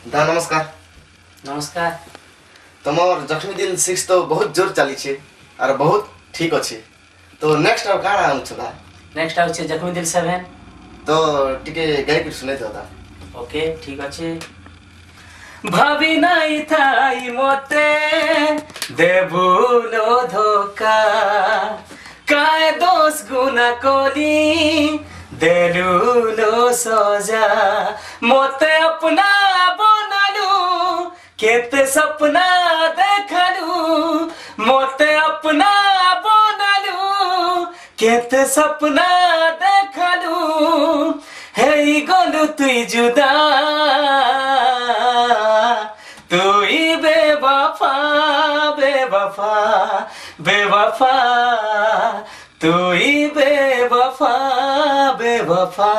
दा नमस्कार। नमस्कार। तुमर जख्मी दिल 6 तो बहुत जोर चली छे और बहुत ठीक अच्छे। तो नेक्स्ट अब काना आउछ दा? नेक्स्ट आउछ जख्मी दिल 7। तो टिके गाय के सुने दो दा। ओके ठीक अच्छे। भाभी नहीं थाई मोते देबुलो धोका काय दोष गुना कोली देलुलो सजा मोते अपना बनालू केते सपना देखलू मोते अपना बनालू केते सपना देखलू हे गलू तुई जुदा तुई बेवफा बेवफा बेवफा तुई बेवफा बेवफा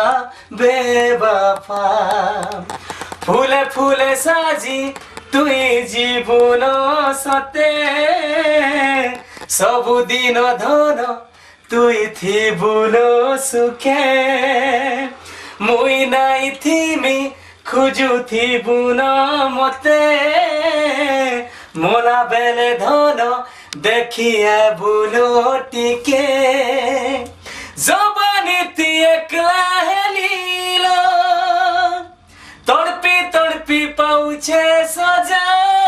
बेवफा फूले फूले साजी तुई जीवन सते सबुदिन धन तुई थी बुलो सुखे मुई नाई थी खुजु थी बुना मते मोला बेले धन देखिए बुलो टिके जबानी ती एकला हेलीलो तड़पी तड़पी पाउछे सजा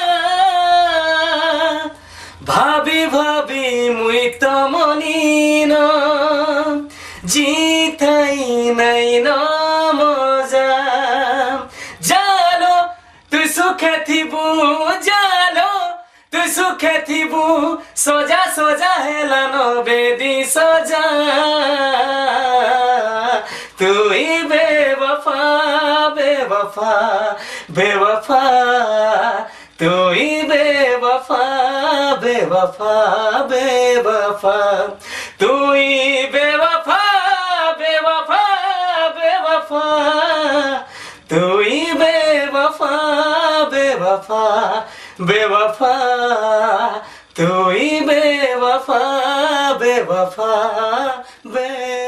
भाभी भाभी मुई तो मनिन जीताई नहीं न मजा जालो तू सुखे थिबू जालो तू सुखे थिबू सजा सजा हेलानो बेदी सजा तुई बेवफा बेवफा बेवफा तुई बेवफा बेवफा बेवफा तुई बेवफा बेवफा बेवफा तुई बेवफा बेवफा बेवफा तुई बेवफा बेवफा बे